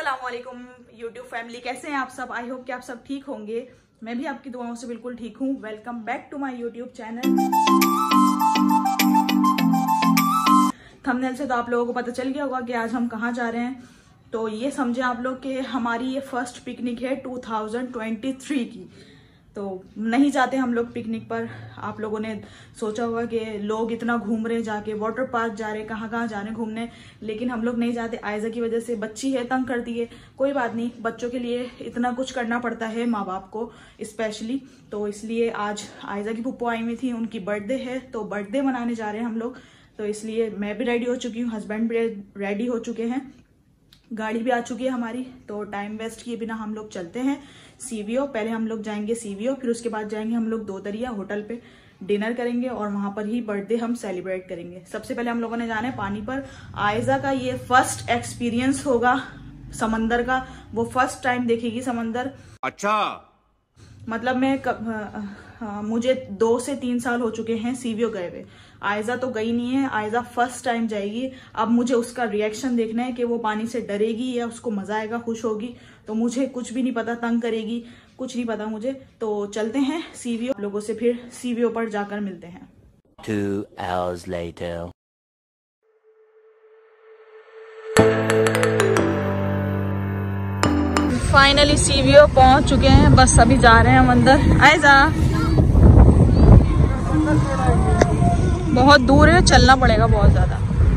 अस्सलामुअलैकुम YouTube family, कैसे हैं आप सब। आई होप कि आप सब ठीक होंगे। मैं भी आपकी दुआओं से बिल्कुल ठीक हूँ। Welcome back to my YouTube channel. Thumbnail से तो आप लोगों को पता चल गया होगा कि आज हम कहाँ जा रहे हैं। तो ये समझे आप लोग कि हमारी ये फर्स्ट पिकनिक है 2023 की। तो नहीं जाते हम लोग पिकनिक पर। आप लोगों ने सोचा होगा कि लोग इतना घूम रहे हैं, जाके वाटर पार्क जा रहे हैं, कहाँ कहाँ जा रहे हैं घूमने, लेकिन हम लोग नहीं जाते। आयजा की वजह से, बच्ची है तंग करती है। कोई बात नहीं, बच्चों के लिए इतना कुछ करना पड़ता है माँ बाप को स्पेशली। तो इसलिए आज आयजा की पुप्पो आई हुई थी, उनकी बर्थडे है, तो बर्थडे मनाने जा रहे हैं हम लोग। तो इसलिए मैं भी रेडी हो चुकी हूँ, हस्बैंड भी रेडी हो चुके हैं, गाड़ी भी आ चुकी है हमारी। तो टाइम वेस्ट किए बिना हम लोग चलते हैं सीवीओ। पहले हम लोग जाएंगे सीवीओ, फिर उसके बाद जाएंगे हम लोग दो दरिया होटल पे, डिनर करेंगे और वहां पर ही बर्थडे हम सेलिब्रेट करेंगे। सबसे पहले हम लोगों ने जाना है पानी पर। आयजा का ये फर्स्ट एक्सपीरियंस होगा समंदर का, वो फर्स्ट टाइम देखेगी समंदर। अच्छा, मतलब मुझे 2 से 3 साल हो चुके हैं सीवीओ गए हुए। आयजा तो गई नहीं है, आयजा फर्स्ट टाइम जाएगी। अब मुझे उसका रिएक्शन देखना है कि वो पानी से डरेगी या उसको मजा आएगा, खुश होगी। तो मुझे कुछ भी नहीं पता, तंग करेगी, कुछ नहीं पता मुझे। तो चलते हैं सीवीओ, लोगों से फिर सीवीओ पर जाकर मिलते हैं। 2 hours later. फाइनली सीवीओ पहुंच चुके हैं, बस अभी जा रहे हैं हम अंदर। आयजा बहुत दूर है, चलना पड़ेगा बहुत ज्यादा।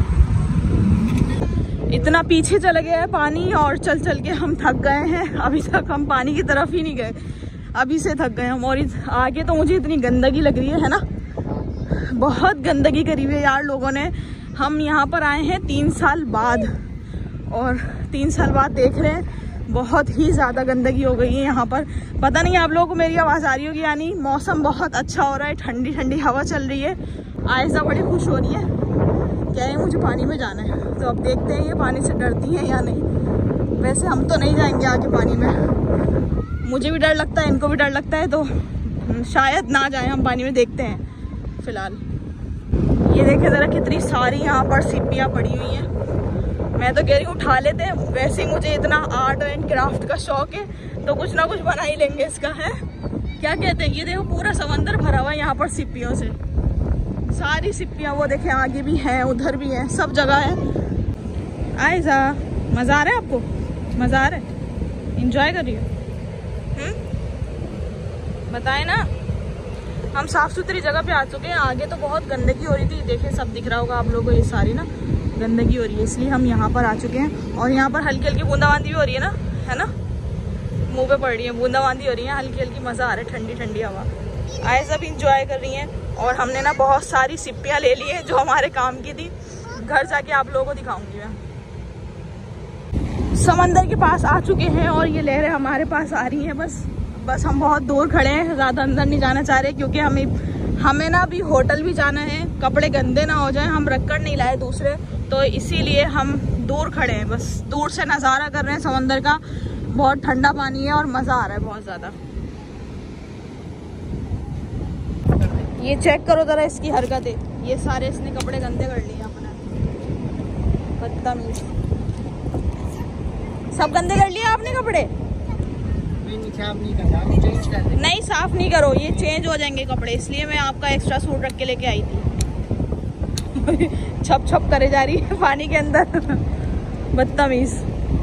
इतना पीछे चला गया है पानी और चल चल के हम थक गए हैं। अभी तक हम पानी की तरफ ही नहीं गए, अभी से थक गए हम। और आगे तो मुझे इतनी गंदगी लग रही है ना, बहुत गंदगी करी हुई है यार लोगों ने। हम यहाँ पर आए हैं 3 साल बाद, और 3 साल बाद देख रहे हैं बहुत ही ज़्यादा गंदगी हो गई है यहाँ पर। पता नहीं आप लोगों को मेरी आवाज़ आ रही होगी या नहीं। मौसम बहुत अच्छा हो रहा है, ठंडी ठंडी हवा चल रही है। आयजा बड़ी खुश हो रही है, क्या है मुझे पानी में जाना है। तो अब देखते हैं ये पानी से डरती है या नहीं। वैसे हम तो नहीं जाएंगे आगे पानी में, मुझे भी डर लगता है, इनको भी डर लगता है, तो शायद ना जाए हम पानी में। देखते हैं फिलहाल। ये देखे ज़रा कितनी सारी यहाँ पर सिप्पियाँ पड़ी हुई हैं। मैं तो कह रही हूँ उठा लेते हैं। वैसे ही मुझे इतना आर्ट एंड क्राफ्ट का शौक है, तो कुछ ना कुछ बना ही लेंगे इसका, है क्या कहते हैं। ये देखो पूरा समंदर भरा हुआ है यहाँ पर सिप्पियों से, सारी सिप्पियाँ। वो देखे आगे भी हैं, उधर भी हैं, सब जगह है। आयजा मज़ा आ रहा है आपको? मज़ा आ रहा है? इंजॉय कर रही हो? बताए ना। हम साफ सुथरी जगह पे आ चुके हैं। आगे तो बहुत गंदगी हो रही थी, देखे सब दिख रहा होगा आप लोगों को, ये सारी ना गंदगी हो रही है, इसलिए हम यहाँ पर आ चुके हैं। और यहाँ पर हल्की हल्की बूंदाबांदी भी हो रही है ना, है ना, मुंह पे पड़ रही है, बूंदाबांदी हो रही है हल्की हल्की। मज़ा आ रहा है, ठंडी ठंडी हवा। आए सब इंजॉय कर रही हैं। और हमने ना बहुत सारी सिप्पियाँ ले ली हैं जो हमारे काम की थी। घर जाके आप लोगों को दिखाऊंगी मैं। समंदर के पास आ चुके हैं और ये लहरें हमारे पास आ रही हैं। बस हम बहुत दूर खड़े हैं, ज़्यादा अंदर नहीं जाना चाह रहे, क्योंकि हमें ना अभी होटल भी जाना है। कपड़े गंदे ना हो जाएं, हम रखकर नहीं लाए दूसरे, तो इसीलिए हम दूर खड़े हैं। बस दूर से नज़ारा कर रहे हैं समंदर का। बहुत ठंडा पानी है और मज़ा आ रहा है बहुत ज़्यादा। ये चेक करो ज़रा इसकी हरकतें। ये सारे इसने कपड़े गंदे कर लिए अपने, बदतमीज। सब गंदे कर लिए आपने कपड़े? नहीं साफ नहीं करो, ये चेंज हो जाएंगे कपड़े, इसलिए मैं आपका एक्स्ट्रा सूट रख के लेके आई थी। छप छप करे जा रही है पानी के अंदर, बदतमीज।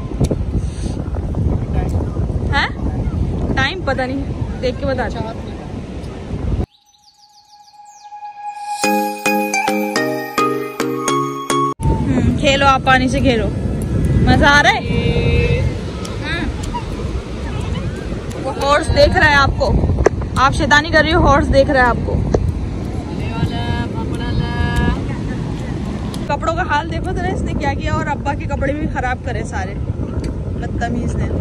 है टाइम पता नहीं, देख के बता। खेलो आप, पानी से खेलो, मजा आ रहा है। वो हॉर्स देख रहा है आपको, आप शैतानी कर रही हो, हॉर्स देख रहा है आपको। कपड़ों का हाल देखो जरा इसने क्या किया, और अब्बा के कपड़े भी खराब करे सारे, बदतमीज ने।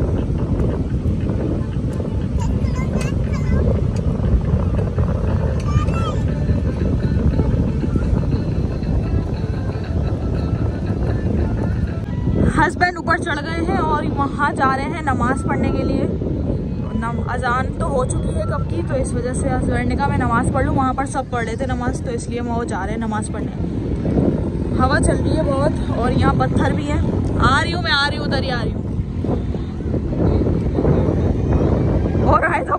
हस्बैंड ऊपर चढ़ गए हैं और वहाँ जा रहे हैं नमाज पढ़ने के लिए। अजान तो हो चुकी है कब की, तो इस वजह से हस्बैंड ने कहा मैं नमाज़ पढ़ लूँ। वहाँ पर सब पढ़ रहे थे नमाज, तो इसलिए वो जा रहे हैं नमाज़ पढ़ने। हवा चल रही है बहुत और यहाँ पत्थर भी है। आ रही हूँ मैं, आ रही हूँ, उधर ही आ रही हूँ।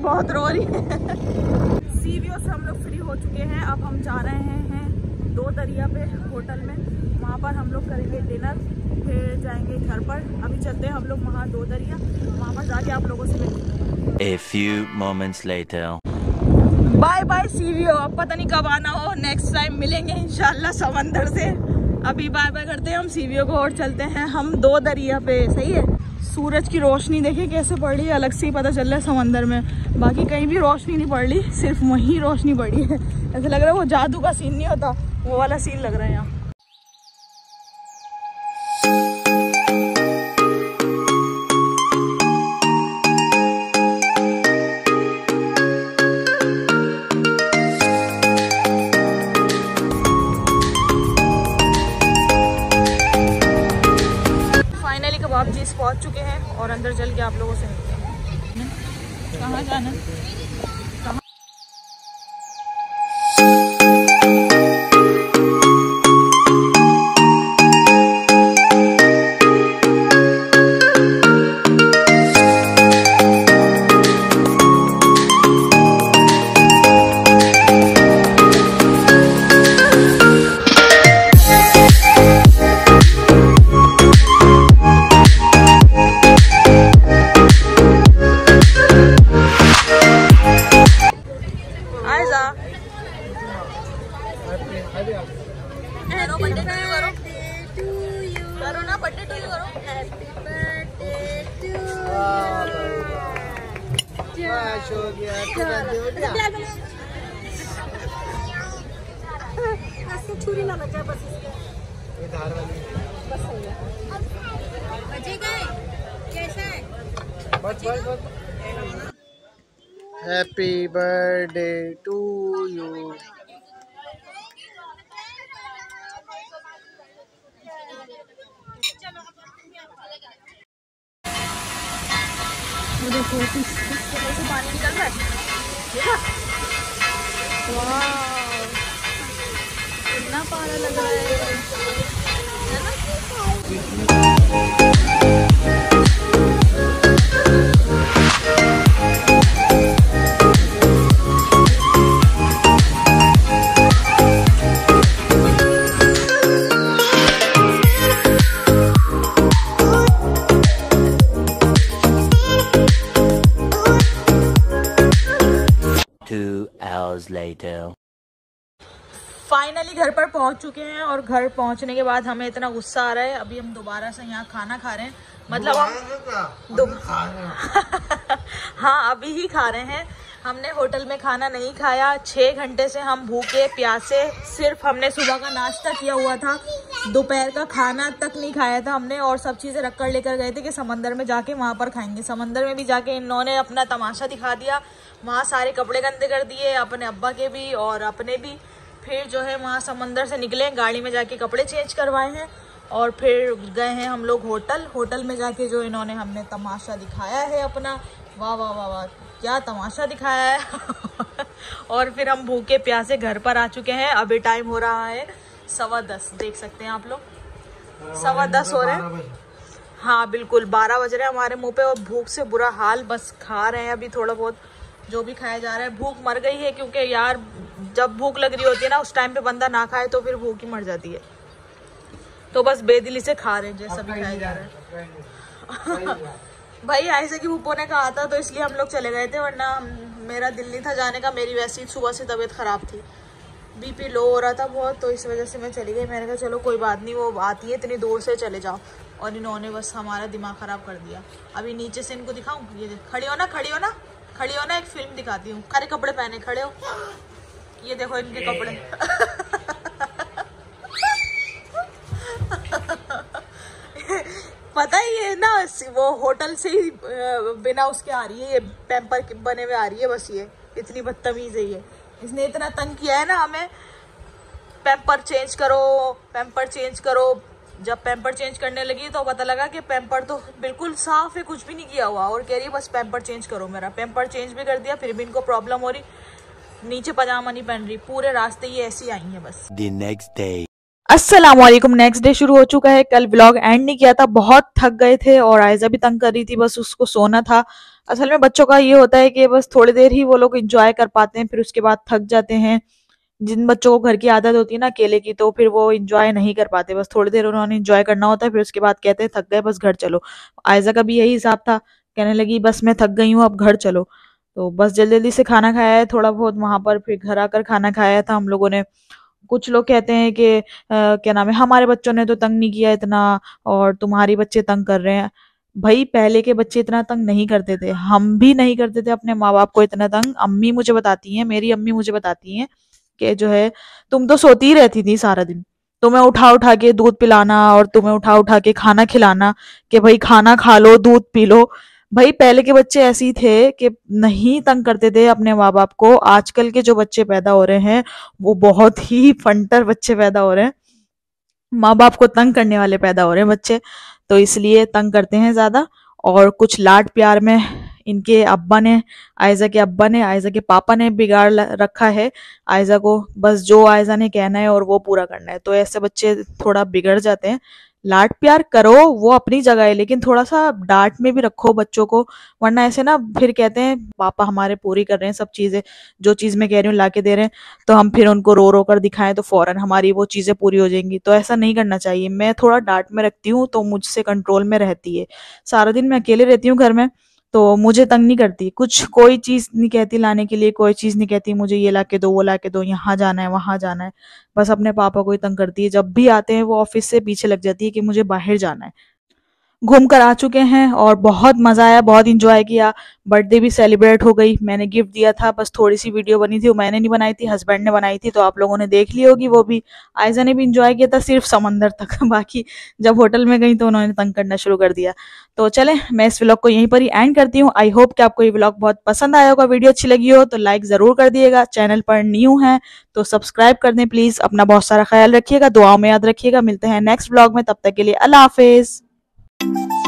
बहुत रो रही है। सीवीओ से हम लोग फ्री हो चुके हैं। अब हम जा रहे हैं दो दरिया पे होटल में, वहाँ पर हम लोग करेंगे डिनर, फिर जाएंगे घर पर। अभी चलते हैं हम लोग वहाँ दो दरिया, वहाँ पर जाके आप लोगों से मिलते हैं। A few moments later. Bye bye सीवीओ, अब पता नहीं कब आना हो, नेक्स्ट टाइम मिलेंगे इंशाल्लाह समंदर से। अभी बाय बाय करते हैं हम सीवीओ को और चलते हैं हम दो दरिया पे। सही है, सूरज की रोशनी देखिए कैसे पड़ रही है, अलग से ही पता चल रहा है समंदर में, बाकी कहीं भी रोशनी नहीं पड़ रही, सिर्फ वहीं रोशनी पड़ी है। ऐसा लग रहा है वो जादू का सीन नहीं होता, वो वाला सीन लग रहा है यहाँ। कबाब चीज पहुंच चुके हैं और अंदर चल के आप लोगों से मिलते हैं। कहाँ जाना? करो ना, बर्थडे टू यू करो। Happy birthday to you. छुरी ना बचा बस इसके धार वाली बस हो गया। बचेगा कैसा है? बस बस बस। Happy birthday to you. देखो से पानी निकल रहा है, देखा? वाह, कितना प्यारा लग रहा है ना? Later. फाइनली घर पर पहुंच चुके हैं और घर पहुंचने के बाद हमें इतना गुस्सा आ रहा है। अभी हम दोबारा से यहाँ खाना खा रहे हैं, मतलब हम हाँ अभी ही खा रहे हैं। हमने होटल में खाना नहीं खाया, 6 घंटे से हम भूखे प्यासे, सिर्फ हमने सुबह का नाश्ता किया हुआ था, दोपहर का खाना तक नहीं खाया था हमने, और सब चीज़ें रख कर लेकर गए थे कि समंदर में जाके वहाँ पर खाएंगे। समंदर में भी जाके इन्होंने अपना तमाशा दिखा दिया, वहाँ सारे कपड़े गंदे कर दिए, अपने अब्बा के भी और अपने भी। फिर जो है वहाँ समंदर से निकले, गाड़ी में जाके कपड़े चेंज करवाए हैं और फिर गए हैं हम लोग होटल में जाके जो इन्होंने हमने तमाशा दिखाया है अपना, वाह वाह वाह वाह क्या तमाशा दिखाया है। और फिर हम भूखे प्यासे घर पर आ चुके हैं। अभी टाइम हो रहा है 10:15, देख सकते हैं आप लोग 10:15 हो रहे हैं। हाँ बिल्कुल 12 बज रहे हैं हमारे मुंह पे, और भूख से बुरा हाल, बस खा रहे हैं अभी थोड़ा बहुत जो भी खाया जा रहा है। भूख मर गई है, क्योंकि यार जब भूख लग रही होती है ना उस टाइम पे बंदा ना खाए तो फिर भूख ही मर जाती है, तो बस बेदिली से खा रहे हैं जैसा भी खाया जा रहा है। भाई ऐसे कि भूपो ने कहा था तो इसलिए हम लोग चले गए थे, वरना मेरा दिल नहीं था जाने का। मेरी वैसी सुबह से तबीयत खराब थी, बीपी लो हो रहा था बहुत, तो इस वजह से मैं चली गई। मैंने कहा चलो कोई बात नहीं, वो आती है इतनी दूर से, चले जाओ। और इन्होंने बस हमारा दिमाग खराब कर दिया। अभी नीचे से इनको दिखाऊं, ये खड़ी हो ना खड़ी हो ना खड़ी हो ना, एक फिल्म दिखाती हूँ। सारे कपड़े पहने खड़े हो, ये देखो इनके कपड़े। पता है ये ना वो होटल से ही बिना उसके आ रही है, ये पैम्पर बने हुए आ रही है, बस ये इतनी बदतमीज है ये। इसने इतना तंग किया है ना हमें, पैम्पर चेंज करो पैम्पर चेंज करो। जब पैम्पर चेंज करने लगी तो पता लगा कि पैम्पर तो बिल्कुल साफ है, कुछ भी नहीं किया हुआ, और कह रही है बस पैम्पर चेंज करो मेरा। पैम्पर चेंज भी कर दिया, फिर भी इनको प्रॉब्लम हो रही, नीचे पजामा नहीं पहन रही, पूरे रास्ते ये ऐसी आई है बस। The next day. अस्सलामुअलैकुम। नेक्स्ट डे शुरू हो चुका है। कल व्लॉग एंड नहीं किया था, बहुत थक गए थे और आयजा भी तंग कर रही थी, बस उसको सोना था। असल में बच्चों का ये होता है कि बस थोड़ी देर ही वो लोग इंजॉय कर पाते हैं, फिर उसके बाद थक जाते हैं। जिन बच्चों को घर की आदत होती है ना अकेले की, तो फिर वो इंजॉय नहीं कर पाते, बस थोड़ी देर उन्होंने इंजॉय करना होता है, फिर उसके बाद कहते हैं थक गए बस घर चलो। आयजा का भी यही हिसाब था, कहने लगी बस मैं थक गई हूँ अब घर चलो। तो बस जल्दी जल्दी से खाना खाया है थोड़ा बहुत वहां पर, फिर घर आकर खाना खाया था हम लोगों ने। कुछ लोग कहते हैं कि क्या नाम है, हमारे बच्चों ने तो तंग नहीं किया इतना और तुम्हारी बच्चे तंग कर रहे हैं। भाई पहले के बच्चे इतना तंग नहीं करते थे, हम भी नहीं करते थे अपने माँ बाप को इतना तंग। अम्मी मुझे बताती हैं, मेरी अम्मी मुझे बताती हैं कि जो है तुम तो सोती ही रहती थी सारा दिन, तुम्हें उठा उठा के दूध पिलाना और तुम्हें उठा उठा के खाना खिलाना कि भाई खाना खा लो दूध पी लो। भाई पहले के बच्चे ऐसे ही थे कि नहीं तंग करते थे अपने माँ बाप को। आजकल के जो बच्चे पैदा हो रहे हैं वो बहुत ही फंटर बच्चे पैदा हो रहे हैं, माँ बाप को तंग करने वाले पैदा हो रहे हैं बच्चे, तो इसलिए तंग करते हैं ज्यादा। और कुछ लाड प्यार में इनके अब्बा ने, आयजा के अब्बा ने, आयजा के पापा ने बिगाड़ रखा है आयजा को। बस जो आयजा ने कहना है और वो पूरा करना है, तो ऐसे बच्चे थोड़ा बिगड़ जाते हैं। लाड प्यार करो वो अपनी जगह है, लेकिन थोड़ा सा डांट में भी रखो बच्चों को, वरना ऐसे ना फिर कहते हैं पापा हमारे पूरी कर रहे हैं सब चीजें, जो चीज मैं कह रही हूँ ला के दे रहे हैं, तो हम फिर उनको रो रो कर दिखाएं तो फौरन हमारी वो चीजें पूरी हो जाएंगी। तो ऐसा नहीं करना चाहिए। मैं थोड़ा डांट में रखती हूँ तो मुझसे कंट्रोल में रहती है। सारा दिन मैं अकेले रहती हूँ घर में, तो मुझे तंग नहीं करती, कुछ कोई चीज नहीं कहती लाने के लिए, कोई चीज नहीं कहती मुझे ये ला के दो वो ला के दो, यहाँ जाना है वहां जाना है। बस अपने पापा को ही तंग करती है, जब भी आते हैं वो ऑफिस से पीछे लग जाती है कि मुझे बाहर जाना है। घूम कर आ चुके हैं और बहुत मजा आया, बहुत इंजॉय किया। बर्थडे भी सेलिब्रेट हो गई, मैंने गिफ्ट दिया था, बस थोड़ी सी वीडियो बनी थी, वो मैंने नहीं बनाई थी, हस्बैंड ने बनाई थी, तो आप लोगों ने देख ली होगी वो भी। आयजा ने भी इंजॉय किया था सिर्फ समंदर तक बाकी जब होटल में गई तो उन्होंने तंग करना शुरू कर दिया। तो चले मैं इस व्लॉग को यहीं पर ही एंड करती हूँ। आई होप कि आपको ये व्लॉग बहुत पसंद आया होगा, वीडियो अच्छी लगी हो तो लाइक जरूर कर दिएगा, चैनल पर न्यू है तो सब्सक्राइब कर दें प्लीज। अपना बहुत सारा ख्याल रखिएगा, दुआओं में याद रखिएगा। मिलते हैं नेक्स्ट व्लॉग में, तब तक के लिए अल्लाह हाफिज।